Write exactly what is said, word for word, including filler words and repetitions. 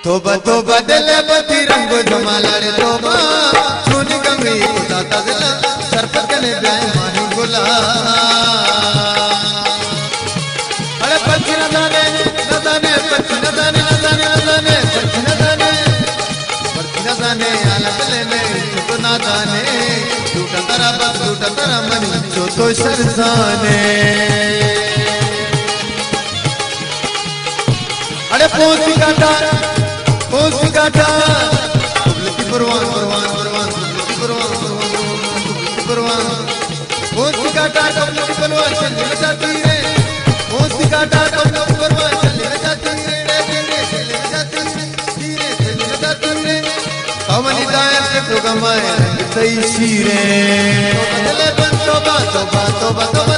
तोबा तोबा दिल बती रंग जमालाड़े तोबा छून गंगी खुदा तजला सरपकने ब्याह माही गुला अरे पक्षी न जाने न जाने पक्षी न जाने न जाने न जाने पक्षी न जाने पक्षी न जाने आलत लेने तो न जाने टूटा तरा बस टूटा तरा मन जो तो शर्जाने अरे पोंसी काटा पोंसी काटा कुबलती परवान परवान परवान कुबलती परवान परवान कुबलती परवान पोंसी काटा कुबलती परवान चलने जाती रे पोंसी काटा कुबलती परवान चलने जाती रे रे चलने जाती धीरे चलने जाती रे कमली दाए के प्रोग्राम है तई शीरे तोबा तोबा तोबा तोबा